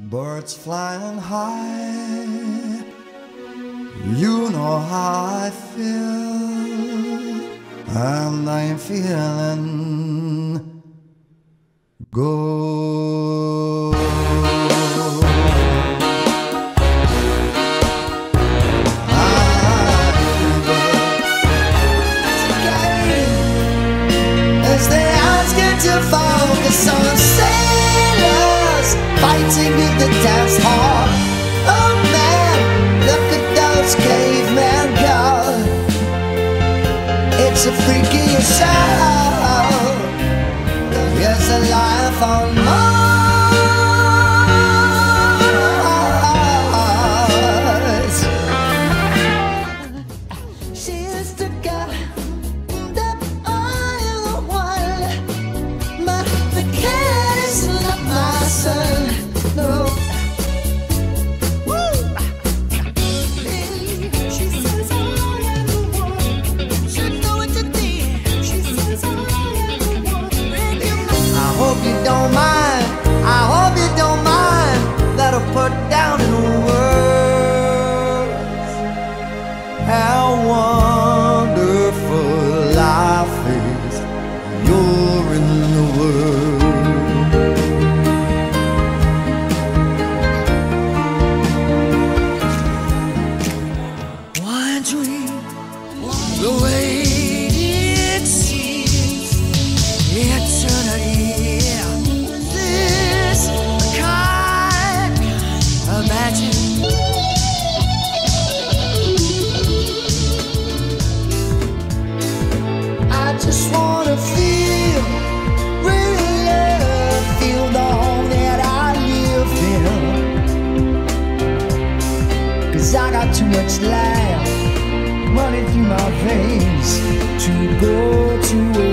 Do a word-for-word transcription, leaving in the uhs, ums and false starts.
Birds flying high, you know how I feel, and I'm feeling good. As the hours get to focus on sailors fighting in the dance hall. Oh man, look at those cavemen go. It's a freaky show. There's a life on Mars. She's the girl that I want, but the cat is not my son. No. Woo. She says I am the one. Should know what to do. She says I am the one. I hope you don't mind. I hope you don't mind that I put down in words how wonderful life is. You're in the world. One dream, the way it seems, eternity. This kind of magic. I just wanna feel, really feel the home that I live in. Cause I got too much life running through my veins to go to